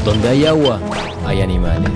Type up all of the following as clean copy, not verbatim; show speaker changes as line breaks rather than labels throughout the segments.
Donde hay agua, hay animales.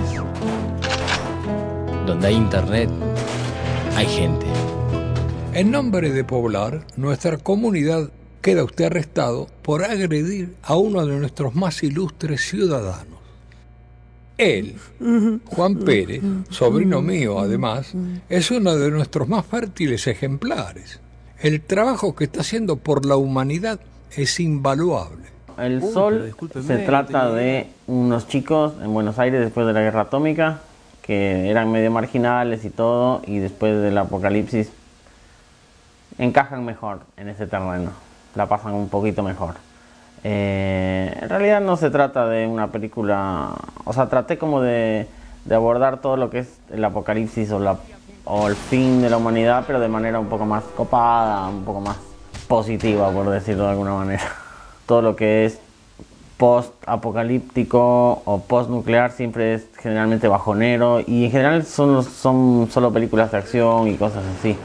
Donde hay internet, hay gente.
En nombre de Poblar, nuestra comunidad, queda usted arrestado por agredir a uno de nuestros más ilustres ciudadanos. Él, Juan Pérez, sobrino mío además, es uno de nuestros más fértiles ejemplares. El trabajo que está haciendo por la humanidad es invaluable.
El Sol se trata de unos chicos en Buenos Aires después de la guerra atómica, que eran medio marginales y todo, y después del apocalipsis encajan mejor en ese terreno, la pasan un poquito mejor. En realidad no se trata de una película, o sea, traté como de abordar todo lo que es el apocalipsis o el fin de la humanidad, pero de manera un poco más copada, un poco más positiva, por decirlo de alguna manera. Todo lo que es post-apocalíptico o post-nuclear siempre es generalmente bajonero, y en general son solo películas de acción y cosas así.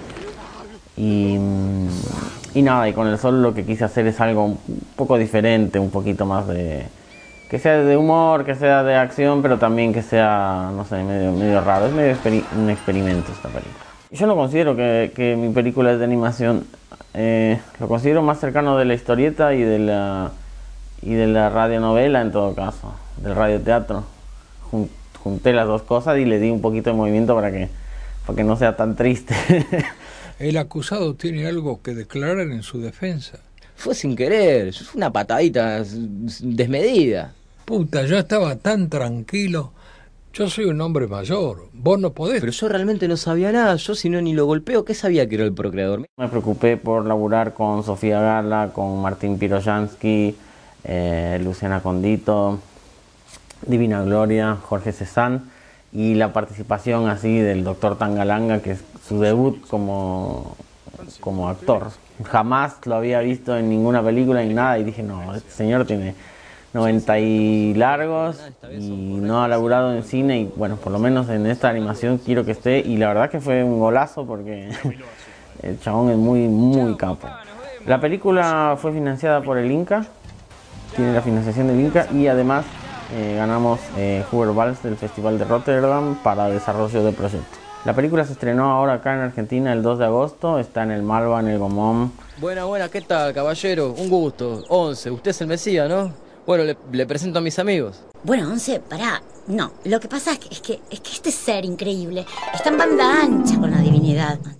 Y nada, y con El Sol lo que quise hacer es algo un poco diferente, un poquito más de... que sea de humor, que sea de acción, pero también que sea, no sé, medio raro. Es medio un experimento esta película. Yo no considero que mi película es de animación. Lo considero más cercano de la historieta y de la radionovela, en todo caso, del radioteatro. Junté las dos cosas y le di un poquito de movimiento para que no sea tan triste.
El acusado tiene algo que declarar en su defensa.
Fue sin querer, fue una patadita desmedida.
Puta, yo estaba tan tranquilo. Yo soy un hombre mayor, vos no podés.
Pero yo realmente no sabía nada, yo si no ni lo golpeo, ¿qué sabía que era el procreador?
Me preocupé por laburar con Sofía Gala, con Martín Piroyansky, Luciana Condito, Divina Gloria, Jorge Cezanne, y la participación así del doctor Tangalanga, que es su debut como actor. Jamás lo había visto en ninguna película ni nada, y dije, no, este señor tiene 90 y largos y no ha laburado en cine, y bueno, por lo menos en esta animación quiero que esté, y la verdad que fue un golazo porque el chabón es muy, muy capo. La película fue financiada por el Inca, tiene la financiación del Inca, y además ganamos Hoover Vals del Festival de Rotterdam para desarrollo del proyecto. La película se estrenó ahora acá en Argentina el 2 de agosto, está en el Malva, en el Gomón.
Buena, ¿qué tal, caballero? Un gusto. 11, usted es el Mesías, ¿no? Bueno, le presento a mis amigos.
Bueno, 11, pará. No, lo que pasa es que este ser increíble está en banda ancha con la divinidad.